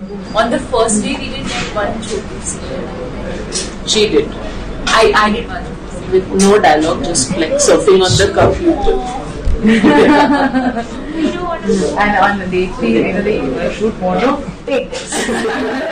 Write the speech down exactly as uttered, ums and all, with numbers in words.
On the first day, we did like one Jyoti scene. She did. I, I did one. With no dialogue, just like surfing on the computer. And on the day three, you know, they shoot more. Take this.